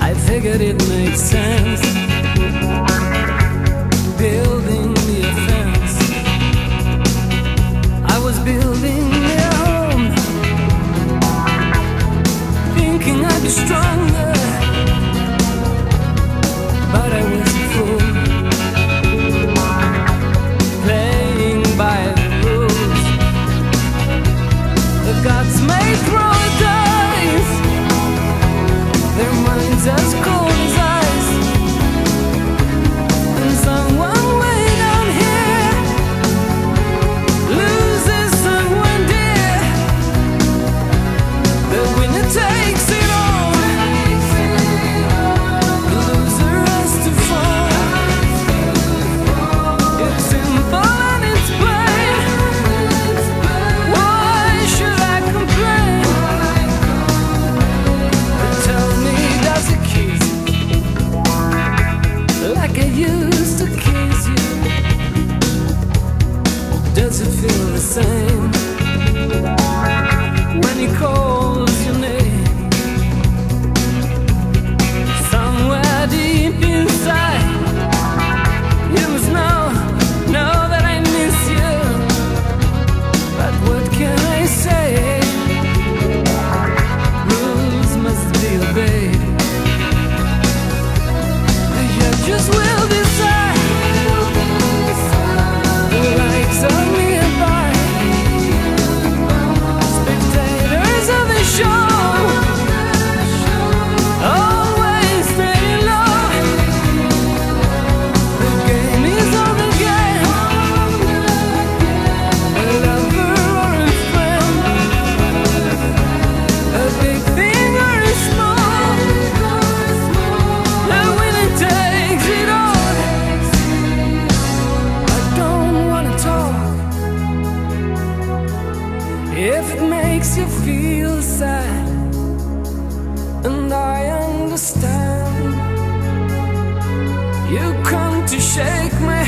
I figured it made sense, building me a fence. I was building me a home, thinking I'd be stronger, but I was a fool, playing by the rules. The gods may throw dice, their minds as cold as ice, and someone way down here loses someone dear. The winner takes it all, the loser has to fall. It's simple and it's plain. Why should I complain? Tell me, does it kiss you like I used to kiss you? Does it feel the same when he calls your name? Somewhere deep inside, you must know that I miss you. But what can I say? Rules must be obeyed. The judges will decide the rights of nearby spectators of the show. Always staying low. The game is on the game. A lover or a friend, a big thing or a small, the winner takes it all. I don't wanna talk if it makes you feel sad, and I understand. You come to shake my